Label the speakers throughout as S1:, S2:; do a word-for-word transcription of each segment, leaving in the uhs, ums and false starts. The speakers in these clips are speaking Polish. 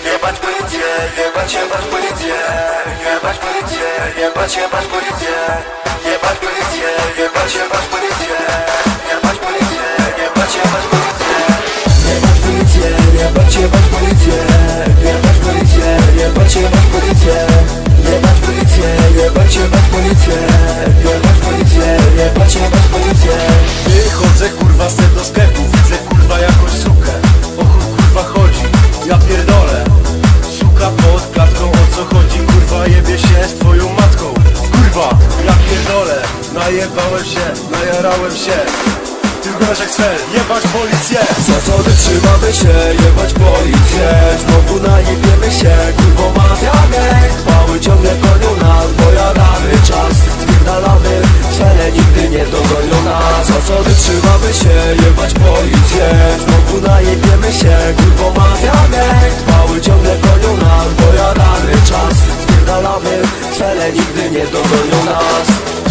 S1: Jebać policję, jebać, jebać policję. Jebać policję, jebać, jebać policję. Jebać policję, jebać, jebać policję. Jebać policję, jebać, jebać policję. Jebać policję, jebać, jebać policję. Jebać policję, jebać, jebać policję. Jebać policję, jebać, jebać policję. Jebać policję, jebać, jebać policję.
S2: Wychodzę kurwa se do sklepu, widzę kurwa jakąś sukę. O chuj kurwa chodzi, ja pierdolę. Suka pod klatką, o co chodzi? Kurwa jebie się z twoją matką. Kurwa, ja pierdolę. Najebałem się, najarałem się. Ty wyglądasz jak sfer, jebać policję.
S1: Zasady trzymamy się, jebać policję. Znowu najebiemy się, kurwo mafia gang. Pały ciągle gonią nas, bojadamy czas. Spierdalamy, cele nigdy nie dogonią nas. Zasady trzymamy się, jebać policję. Znowu najebiemy się, kurwo mafia gang. Pały ciągle gonią nas, bojadamy czas. Spierdalamy, cele nigdy nie dogonią nas.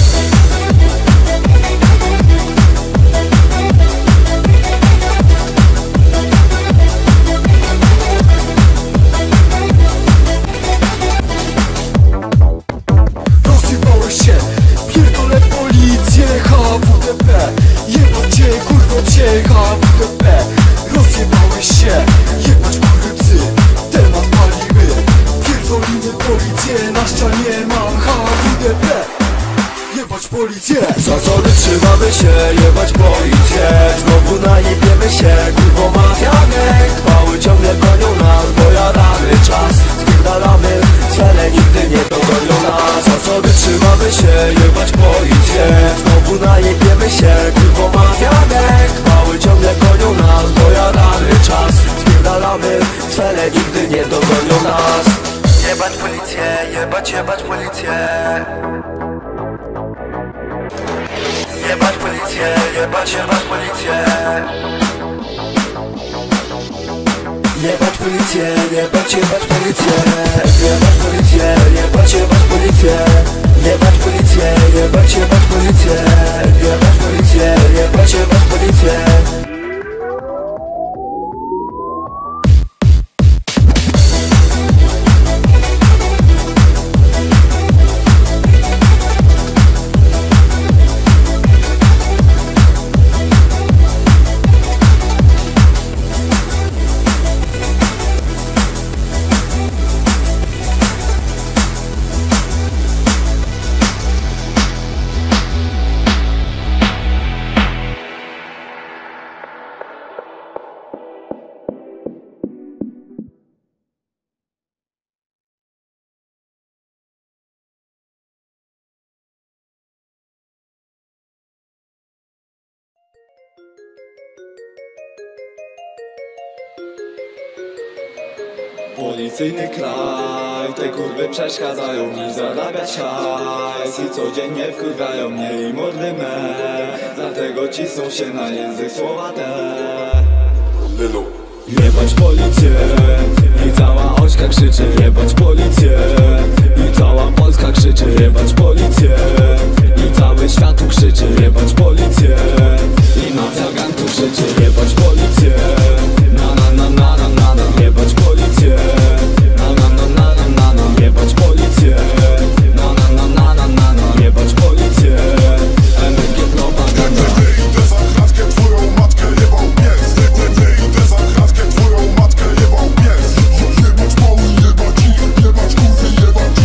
S2: Pierdolę policję, H W D P. Jebać cię, kurwo cię, H W D P. Rozjebałeś się, jebać kurwy, temat palimy. Pierdolimy policję, na ścianie mam H W D P. Jebać policję.
S1: Zasady trzymamy się, jebać policję. Znowu najebiemy się, kurwo mafia gang. Pały ciągle gonią nas, bojadamy czas. Spierdalamy, cele nigdy nie dogonią nas. Zasady trzymamy się, jebać policję. Znowu najebiemy się, kurwo mafia gang. Pały ciągle gonią nas, bojadamy czas. Spierdalamy, cele nigdy nie dogonią nas. Jebać policję, jebać, jebać policję. Jebać policję, jebać, jebać policję. Jebać policję, jebać, jebać policję. Jebać policję, jebać, jebać policję. Jebać policję, jebać, jebać policję. Jebać policję, jebać, jebać policję.
S3: Policyjny kraj, te kurwy przeszkadzają mi zarabiać hajs i codziennie wkurwiają mnie i mordy me. Dlatego cisną się na język słowa te. Jebać policję i cała ośka krzyczy. Jebać policję i cała Polska krzyczy. Jebać policję i cały świat tu krzyczy. Jebać policję i mafia gang tu krzyczy. Jebać policję, na na na na na na na. Jebać policję, na na na na na na na. Jebać policję, na na na na na na na. Jebać policję, M G propaganda.
S4: Nie idę za klatkę, twoją matkę jebał pies. Nie idę za klatkę, twoją matkę jebał pies. Jebać mały, jebać ich, jebać kurwy, jebać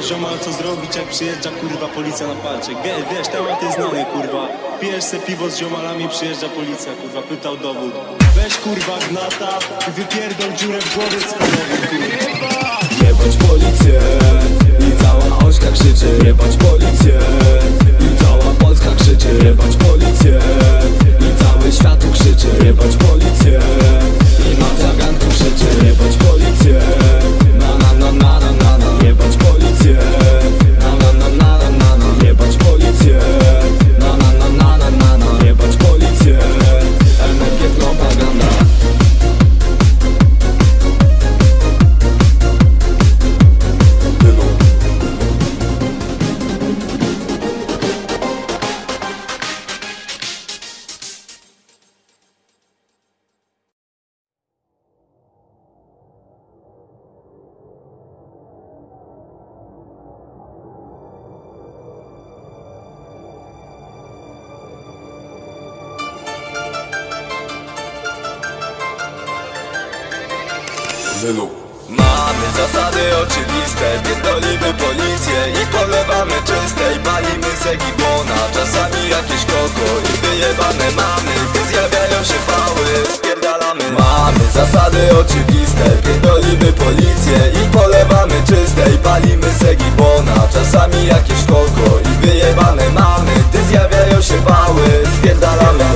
S2: ziomal, co zrobić jak przyjeżdża kurwa policja na palczek. Wiesz, wiesz, temat jest znany kurwa. Pijesz se piwo z ziomalami, przyjeżdża policja kurwa, pytał dowód. Weź kurwa gnata i wypierdol dziurę w głowie cwaniakowi kurwa.
S3: Jebać policję i cała ośka krzyczy. Jebać policję i cała Polska krzyczy. Jebać policję i cały świat tu krzyczy. Jebać policję i mafia ganku krzyczy. Jebać policję, na na na na na na na. Jebać policję, na na na na na na na. Jebać policję, na na na na na na na. Jebać policję, M F G propaganda.
S1: Zylu. Mamy zasady oczywiste, pierdolimy policję i polewamy czyste i palimy segibona. Czasami jakieś koko i wyjebane mamy, gdy zjawiają się pały, spierdalamy. Mamy zasady oczywiste, pierdolimy policję i polewamy czyste i palimy segibona. Czasami jakieś koko i wyjebane mamy, gdy zjawiają się pały, spierdalamy.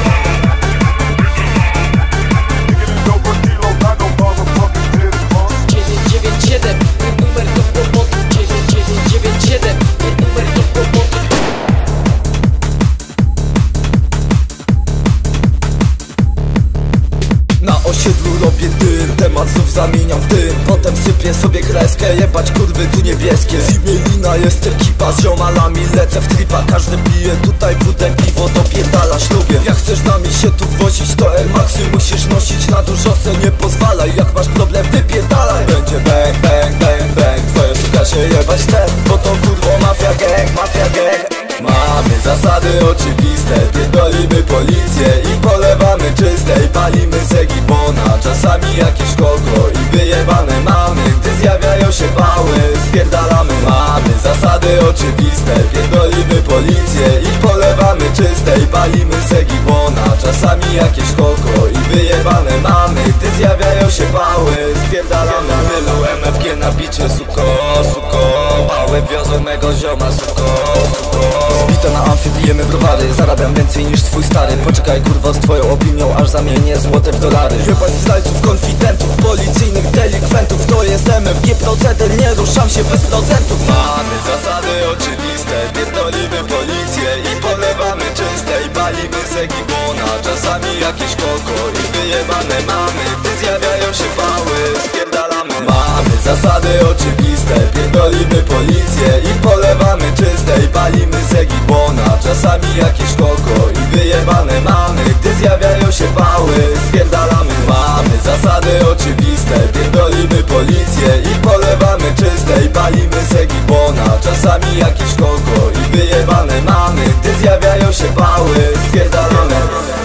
S1: Na osiedlu robię dym, temat znów zamieniam w dym. Potem sypię sobie kreskę, jebać kurwy tu niebieskie. Z imielina jest ekipa, z ziomalami lecę w tripa. Każdy pije tutaj wódę, piwo, dopierdala ślubie. Jak chcesz z nami się tu wozić, to Air Maxy musisz nosić na dużo, se nie pozwalaj. Jak masz problem, wypierdalaj. Będzie bang, bang, bang, bang. Twoja suka się jebać chce, bo to kurwo mafia gang, mafia gang. Mamy zasady oczywiste, pierdolimy policję i polewamy czyste i palimy segibona. Czasami jakieś koko i wyjebane mamy, gdy zjawiają się pały, spierdalamy. Mamy zasady oczywiste, pierdolimy policję i polewamy czyste i palimy segibona. Czasami jakieś koko i wyjebane mamy, gdy zjawiają się pały, spierdalamy. Mylu M F G na bicie, suko, suko. Pały wiozą mego zioma, suko, suko. Zbite na amfie, pijemy browary. Zarabiam więcej niż twój stary. Poczekaj kurwa z twoją opinią, aż zamienię złote w dolary. Jebać zdrajców, konfidentów, policyjnych delikwentów. To jest M F G proceder, nie ruszam się bez procentów. Mamy zasady oczywiste, pierdolimy policję i polewamy czyste i palimy segibona. Czasami jakieś koko i wyjebane mamy, gdy zjawiają się pały, spierdalamy. Mamy zasady oczywiste, pierdolimy policję i polewamy czyste i palimy segibona. Czasami jakieś koko i wyjebane mamy, gdy zjawiają się pały, spierdalamy. Mamy zasady oczywiste, pierdolimy policję i polewamy czyste i palimy segibona. Czasami jakieś koko i wyjebane mamy, gdy zjawiają się pały, spierdalamy.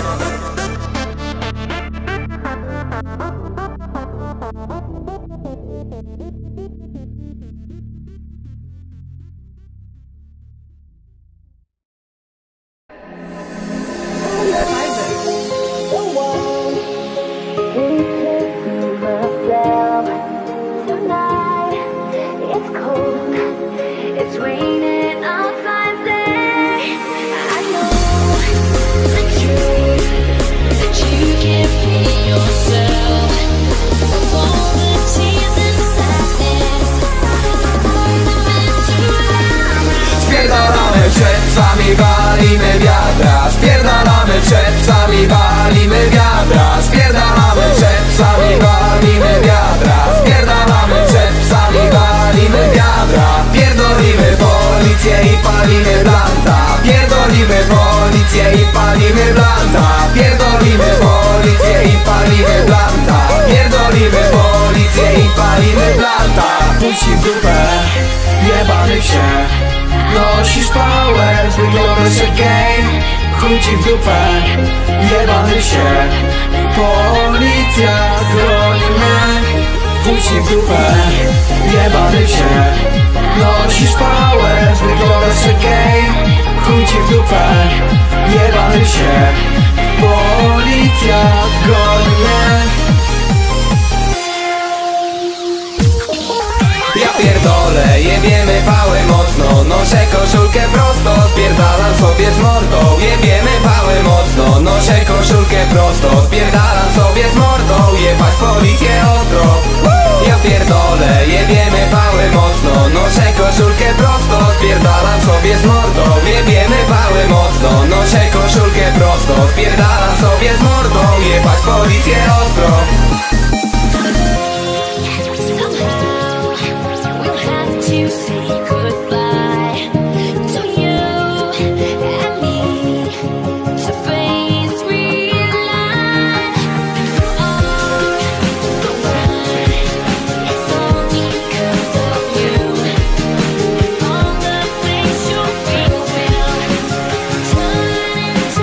S3: Czepcami walimy wiadra, spierdalamy czepcami walimy wiadra, spierdalamy czepcami walimy wiadra, spierdalamy czepcami walimy wiadra. Pierdolimy policję i palimy blanta, pierdolimy policję i palimy blanta, pierdolimy policję i palimy blanta, pierdolimy policję i palimy blanta. Chuj ci w dupę, jebany się. Nosisz pałę, wyglądasz jak gej. Chuj ci w dupę, jebany się. Policja goni mnie. Chuj
S1: Chuj ci w dupę, jebany się. Nosisz pałę, wyglądasz jak gej. Chuj ci w dupę, jebany się. Policja goni mnie. Ja pierdolę, jebiemy pałę mocno. Noszę koszulkę prosto, spierdalam sobie z mordą. Jebiemy pałę mocno, noszę koszulkę prosto, spierdalam sobie z mordą. Jebać policję ostro. Ja pierdolę, jebiemy pałę mocno. Noszę koszulkę prosto, spierdalam sobie z mordą. Jebiemy pałę mocno, noszę koszulkę prosto, spierdalam sobie z mordą. Jebać policję ostro.
S5: To say goodbye to you and me, to face real life. All the while, it's only 'cause of you. All the things you bring will turn into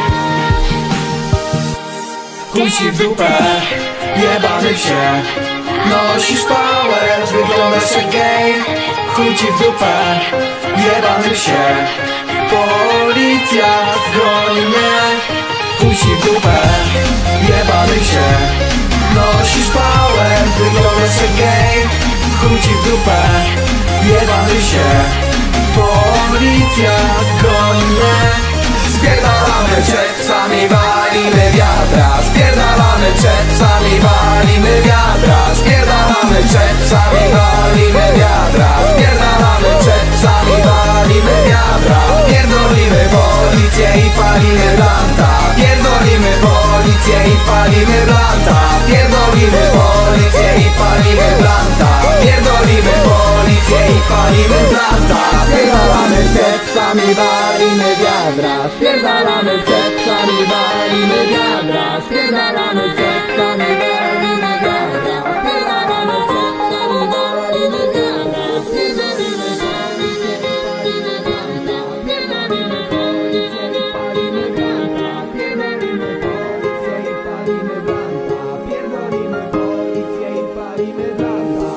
S5: love.
S1: Chuj ci w dupę, jebany się. Nosisz pałę, wyglądasz jak gej. Chuj ci w dupę, jebany się. Policja goni mnie. Chuj ci w dupę, jebany się. Nosisz pałę, wyglądasz jak gej. Chuj ci w dupę, jebany się. Policja goni mnie. Spierdalamy przed psami, walimy wiadra. Spierdalamy przed psami, walimy wiadra. Spierdalamy przed psami, walimy wiadra. Spierdalamy przed psami, walimy wiadra. Pierdolimy policję i palimy blanta. Pierdolimy policję i palimy blanta. Pierdolimy policję i palimy blanta. Pierdolimy policję i palimy blanta. Spierdalamy przed psami, walimy wiadra. Spierdalamy przed psami, walimy wiadra. Spierdalamy przed psami, walimy wiadra. Spierdalamy przed psami, walimy wiadra. Pierdolimy policję i palimy blanta. Pierdolimy policję i palimy blanta. Pierdolimy policję i palimy blanta. Pierdolimy policję i palimy blanta.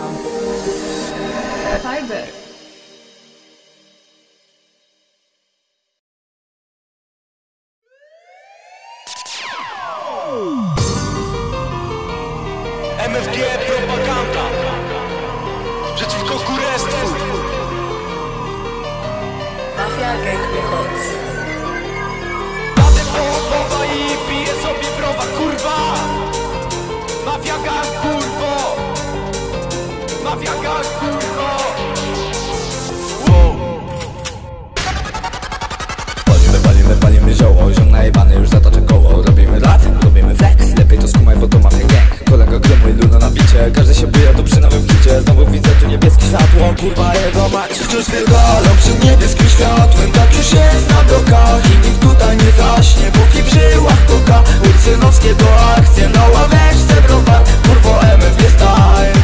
S6: Fiber.
S2: M F G propaganda przeciwko kurestwu.
S6: Mafia Gang Records.
S2: Jadę połowa i piję sobie browa, kurwa. Mafia gang, kurwo. Mafia gang, kurwo. Wow.
S3: Palimy, palimy, palimy zioło. Ziom najebany już zatacza koło. Robimy lat, robimy flex. Lepiej to skumaj, bo to mafia gang. Kolega gromu i luna na bicie. Każdy się buja, to przy nowym hicie. Znowu widzę tu niebieskie światło. Kurwa jego mać wciąż wygalą przed niebieskim światłem. Tak już jest na drogach i nikt tutaj nie zaśnie. Póki w żyłach koka. Ucynowskie do akcji. Na ławeczce browar. Kurwo M F G style.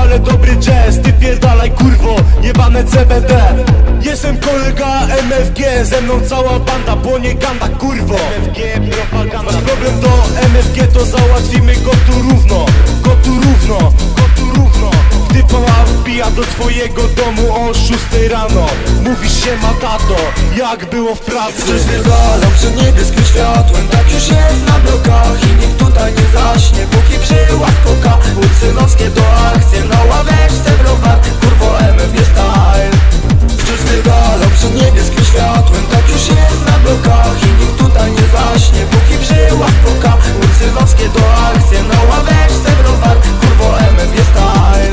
S2: Jebane C B D. Jestem kolega M F G, G, ze mną cała banda, bo nie ganda, kurwo. M F G, propaganda. Masz problem do M F G, to załatwimy go tu równo. Go tu równo, go tu równo. Gdy pała wbija do twojego domu o szóstej rano, mówisz się ma tato, jak było w pracy.
S1: Wciąż wyrwalam przed niebieskim światłem, tak już jest na blokach i nikt tutaj nie zaśnie, póki przyłach koka. Ucynowskie do akcji, na ławeczce browar, kurwo M F G style. Wciąż wyrwalam przed niebieskim światłem, tak już jest na blokach i nikt tutaj nie zaśnie, póki przyłach koka. Ucynowskie do akcji, na ławeczce browar, kurwo M F G style.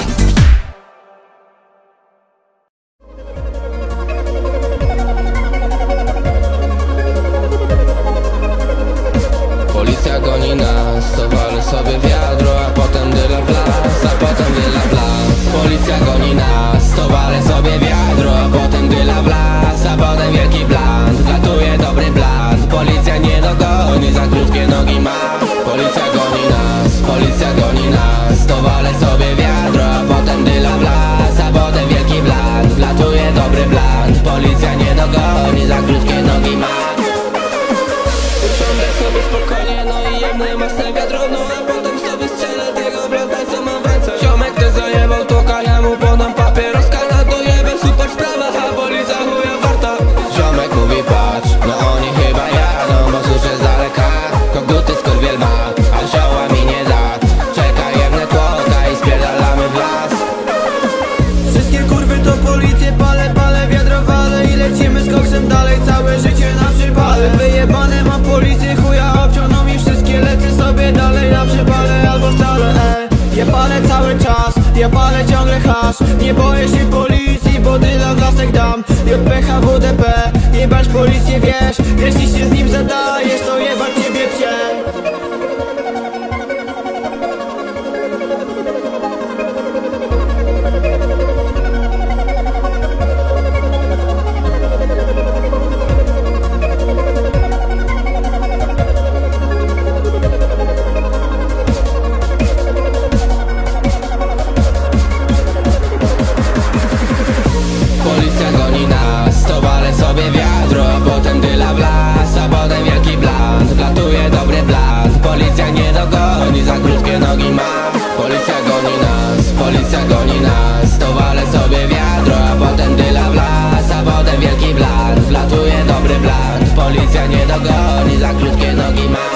S7: Policja goni nas, to walę sobie wiadro, a potem dyla w las, a potem dyla w las. Policja goni nas, to walę sobie wiadro, a potem dyla w las, a potem wielki blant. Wlatuje dobry blant, policja nie dogoni, za krótkie nogi ma. Policja goni nas, policja goni nas, to walę sobie wiadro, a potem dyla w las, a potem wielki blant. Wlatuje dobry blant, policja nie dogoni, za krótkie nogi ma. Usiądę sobie spokojnie, no i jemny masne wiadro, no a potem sobie strzelę tego blanta, co mam w ręce. Ziomek ty zajebał toka, ja mu podam papieroska, na to jebę, super sprawa, a policja chuja warta. Ziomek mówi patrz, no oni chyba jadą, bo słyszę z daleka koguty skurwiel ma, a zioła mi nie da. Czekaj, jebnę tłoka i spierdalamy w las.
S8: Wszystkie kurwy to policje, palę, palę, wiadro wale i lecimy z koksem dalej, całe życie na przypale. Wyjebane mam policję, chuja obciągną mi wszystkie, lecę sobie dalej na przypale albo wcale, ej. Ja palę cały czas, ja palę ciągle hasz, nie boję się policji, bo dyla w lasek dam. J P H W D P, jebać policję wiesz, jeśli się z nim zadajesz, to jebać ciebie cię.
S7: Policja goni nas, to walę sobie wiadro, a potem dyla w las, a potem wielki blant. Wlatuje dobry blant, policja nie dogoni, za krótkie nogi ma. Policja goni nas, policja goni nas, to walę sobie wiadro, a potem dyla w las, a potem wielki blant. Wlatuje dobry blant, policja nie dogoni, za krótkie nogi ma.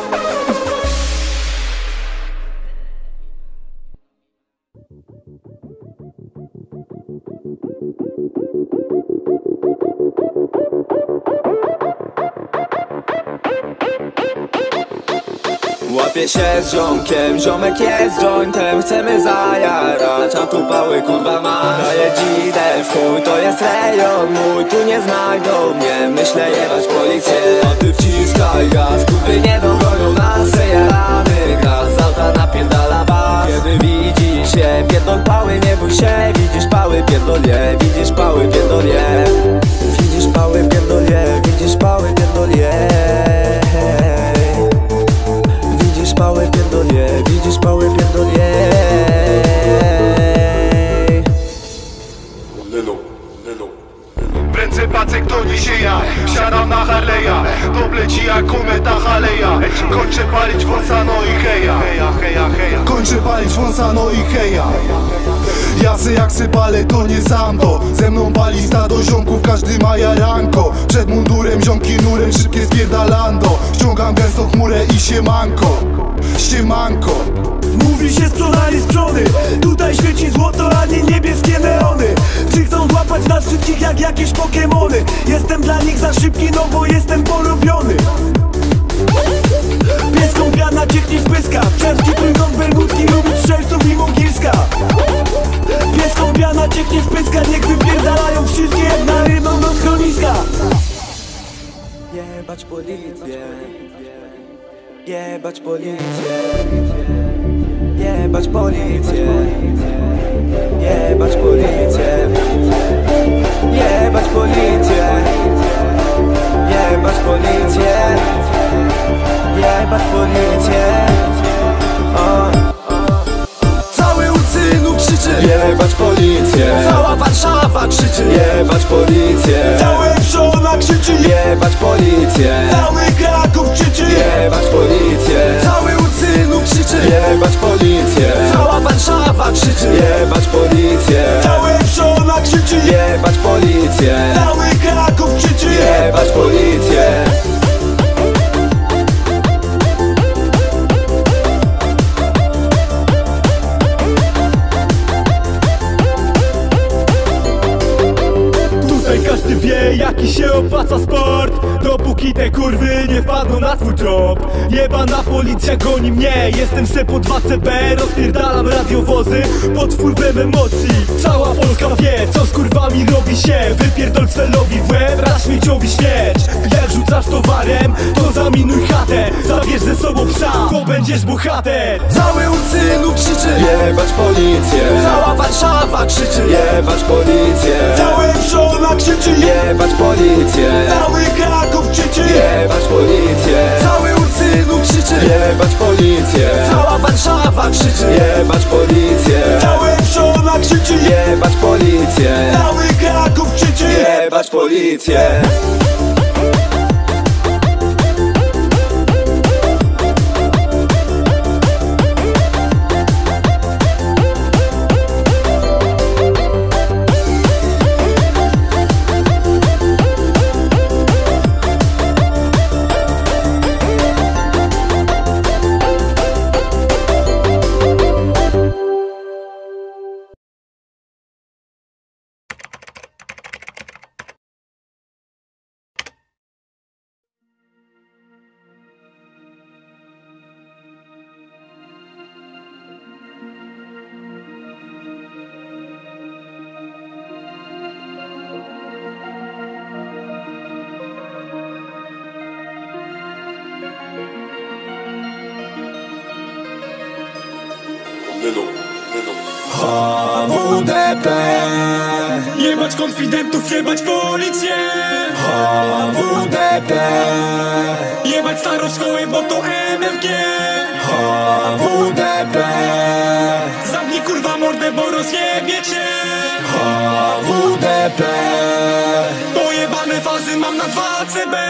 S1: Łapię się z ziomkiem, ziomek jest jointem, chcemy zajarać, a tu pały kurwa ma. Daję dzidę w chuj, to jest rejon mój, tu nie znajdą mnie, myślę jebać policję. A ty wciskaj gaz, kurwy nie dogonią nas, przejaramy gaz, z auta napierdala bas. Kiedy widzisz je, pierdol pały, nie bój się, widzisz pały, pierdol je, widzisz pały, pierdol je. Widzisz pały, pierdol je, widzisz pały, pierdol je. Widzisz pały, pierdol je, widzisz pały, pierdol je.
S4: W ręce pacek to niesie ja, wsiadam na Harley'a, to leci jak kometa Haleja. Kończę palić wąsa, no i heja, heja, heja, heja. Kończę palić wąsa, no i heja. Ja se jak se palę, to nie sam to. Ze mną pali stado ziomków, każdy ma jaranko. Przed mundurem ziomki nurem, szybkie spierdalando. Ściągam gęstą chmurę i siemanko, siemanko. Mówi się sprzedali sprzony, tutaj świeci złoto, a nie niebieskie neony. Czy chcą złapać nas wszystkich jak jakieś pokemony. Jestem dla nich za szybki, no bo jestem polubiony. Pieską piana cieknie z pyska, przerwki trójkąt bermudzki, lubi strzelców i mogilska. Pieską piana cieknie z pyska, niech wypierdalają wszystkie jak na rybą do schroniska.
S1: Jebać policję, jebać policję, jebać policję, jebać policję, jebać policję, jebać policję, jebać policję. Cały Ucynów krzyczy jebać policję, cała Warszawa Warszawa krzyczy jebać policję.
S2: Całe Przona krzyczy
S1: jebać policję.
S2: Cały Kraków krzyczy
S1: jebać policję.
S2: Cały Ucynów krzyczy
S1: jebać policję.
S2: Cała Warszawa krzyczy
S1: jebać policję.
S2: Całe Przona krzyczy
S1: jebać policję.
S2: Cały Kraków krzyczy
S1: jebać policję.
S2: Każdy wie, jaki się opłaca sport, dopóki te kurwy nie wpadną na twój trop. Jebana policja goni mnie, jestem se po dwa C B, rozpierdalam radiowozy pod wpływem emocji. Cała Polska wie, co z kurwami robi się. Wypierdol celowi w łeb, raz śmieciowi śmierć. Jak rzucasz towarem, to zaminuj chatę. Zabierz ze sobą psa, bo będziesz bohater.
S1: Cały Ucynów krzyczy jebać policję.
S2: Cała Warszawa krzyczy
S1: jebać policję.
S2: Całe Przona krzyczy
S1: jebać policję.
S2: Cały Kraków krzyczy
S1: jebać policję.
S2: Cały Ucynów krzyczy
S1: jebać policję.
S2: Cała Warszawa krzyczy
S1: jebać policję.
S2: Całe Przona krzyczy
S1: jebać policję.
S2: Cały Kraków krzyczy
S1: jebać policję.
S2: H W D P jebać konfidentów, jebać policję.
S1: H W D P
S2: jebać starą szkołę, bo to M F G.
S1: H W D P
S2: zamknij kurwa mordę, bo rozjebie cię.
S1: H W D P
S2: pojebane fazy mam na dwa C B.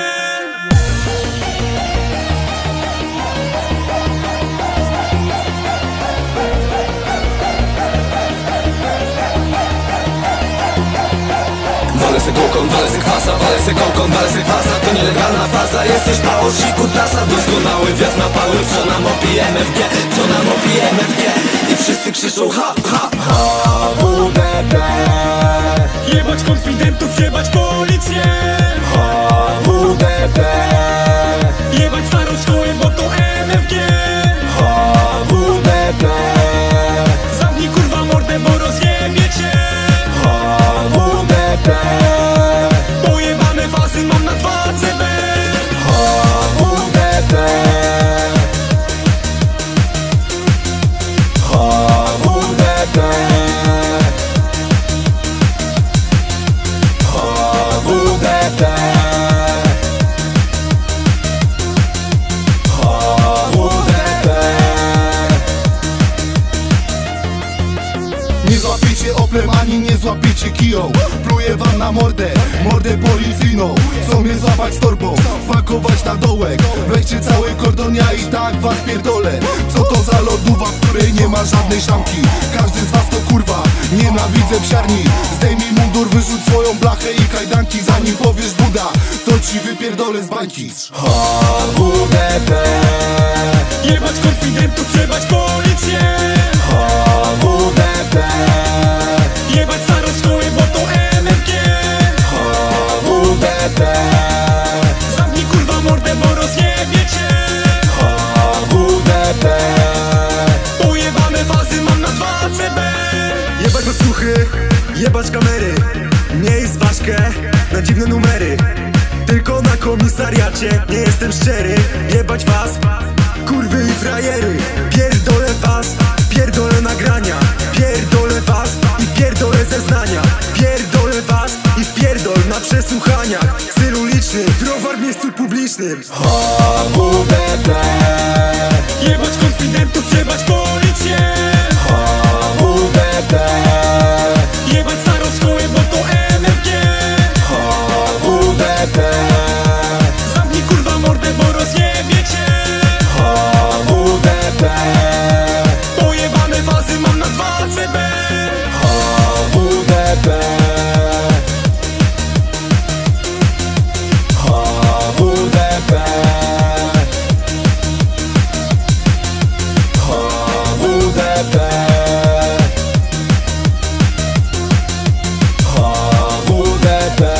S1: Walę se kokon, walę se kwasa, walę se kokon, walę se kwasa. To nielegalna faza, jesteś pałac, siku trasa. Doskonały wjazd na pały, co nam opi M F G, co nam opi M F G. I wszyscy krzyczą ha, ha, ha. H W D P
S2: jebać konfidentów, jebać policję.
S1: H W D P
S2: jebać starą szkołę, bo to M F G.
S1: H W D P
S2: zamknij kurwa mordę, bo rozjebie cię.
S1: H W D P
S2: pojebane fazy mam na dwa C B.
S1: H W D P H W D P H W D P H W D P
S4: Nie złapiecie oplem, ani nie złapiecie kiją. Pluję wam na mordę, mordę policyjną. Chcą mnie złapać z torbą, wpakować na dołek. Weźcie cały kordon, ja i tak was pierdolę. Co to za lodówa, w której nie ma żadnej szamki? Każdy z was to kurwa, nienawidzę psiarni. Zdejmij mundur, wyrzuć swoją blachę i kajdanki. Zanim powiesz Buda, to ci wypierdolę z bańki.
S1: H W D P
S2: jebać konfidentów, jebać policję.
S1: H W D P
S2: jebać starą szkołę, bo to M F G.
S1: H W D P
S2: zamknij kurwa mordę, bo rozjebie cię.
S1: H W D P
S2: pojebane fazy mam na dwa C B.
S9: Jebać posłuchy, jebać kamery. Mniej zważkę na dziwne numery. Tylko na komisariacie nie jestem szczery. Jebać was, kurwy i frajery. Pierdolę was, pierdolę nagrania. Pierdolę was i pierdolę zeznania. Pierdolę was i wpierdol na przesłuchaniach. Styl uliczny, browar w miejscu publicznym.
S1: H W D P
S2: jebać konfidentów, jebać policję.
S1: H W D P
S2: jebać starą szkołę,
S3: P.
S9: Pojebane fazy mam na dwa C B.
S3: H W D P. H W D P. H W D P. H W D P.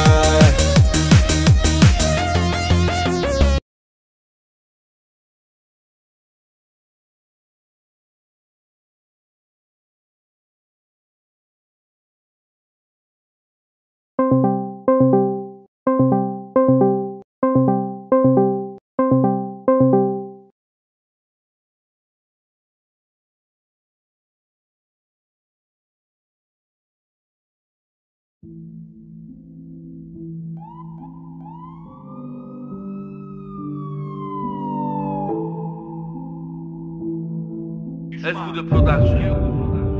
S10: S W D Production.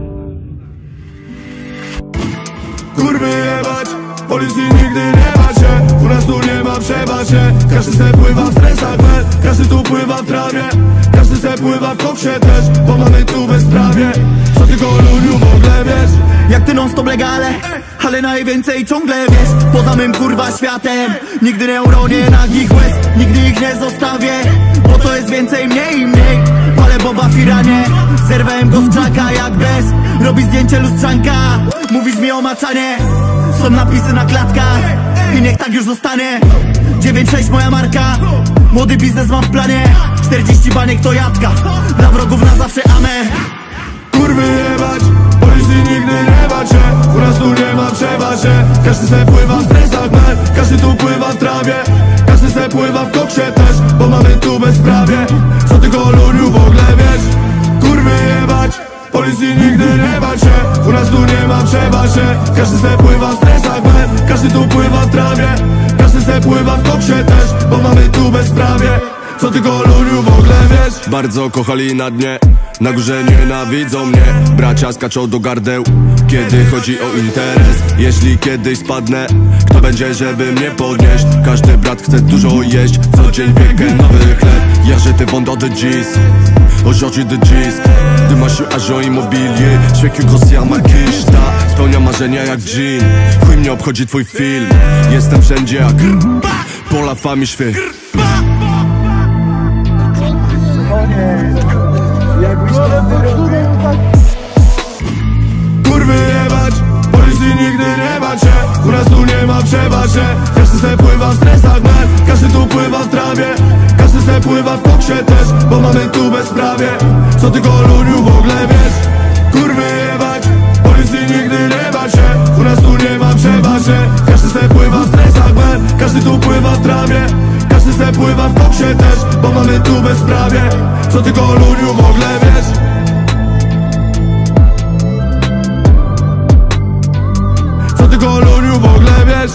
S9: Kurwy jebać, policji nigdy nie macie. U nas tu nie ma przebacie. Każdy se pływa w stresach, man. Każdy tu pływa w trawie. Każdy se pływa w koksie też, bo mamy tu bezprawie. Co ty goluniu w ogóle wiesz?
S8: Jak ty non stop legale, ale najwięcej ciągle wiesz. Poza mym kurwa światem nigdy nie uronię nagich łez. Nigdy ich nie zostawię, bo to jest więcej mniej i mniej. Palę boba w Iranie, zerwałem go z krzaka jak bez. Robi zdjęcie lustrzanka, mówisz mi o maczanie. Są napisy na klatkach i niech tak już zostanie. dziewięć sześć moja marka, młody biznes mam w planie. czterdzieści baniek to jadka, dla wrogów na zawsze amen.
S9: Kurwy jebać, policji nigdy nie macie. U nas tu nie ma przebacie. Każdy se pływa w stresach, man. Każdy tu pływa w trawie. Każdy se pływa w koksie też, bo mamy tu bezprawie. Co ty goluniu w ogóle wiesz? Kurwy jebać, policji nigdy nie macie. U nas tu nie ma przebacie. Każdy se pływa w stresach, man. Każdy tu pływa w trawie. Każdy se pływa w koksie też, bo mamy tu bezprawie. Co ty goluniu w ogóle wiesz?
S1: Bardzo kochali na dnie, na górze nienawidzą mnie. Bracia skaczą do gardeł, kiedy chodzi o interes. Jeśli kiedyś spadnę, kto będzie, żeby mnie podnieść? Każdy brat chce dużo jeść, co dzień piekę nowy chleb. Ja że ty vends de dix, aujourd'hui de disque. De machu agent immobilier, je fais que grossir ma kiszta. Spełnia marzenia jak dżin, chuj mnie obchodzi twój film. Jestem wszędzie jak pour la famille, je fais.
S9: Kurwy jebać, policji nigdy nie macie. U nas tu nie ma przebacie. Każdy se pływa w stresach, man. Każdy tu pływa w trawie. Każdy se pływa w koksie też, bo mamy tu bezprawie. Co ty goluniu w ogóle wiesz? Kurwy jebać, policji nigdy nie macie. U nas tu nie ma przebacie. Każdy se pływa w stresach, man. Każdy tu pływa w trawie. Każdy se pływa w koksie też, bo mamy tu bezprawie. Co ty goluniu w ogóle wiesz? Co ty goluniu w ogóle wiesz?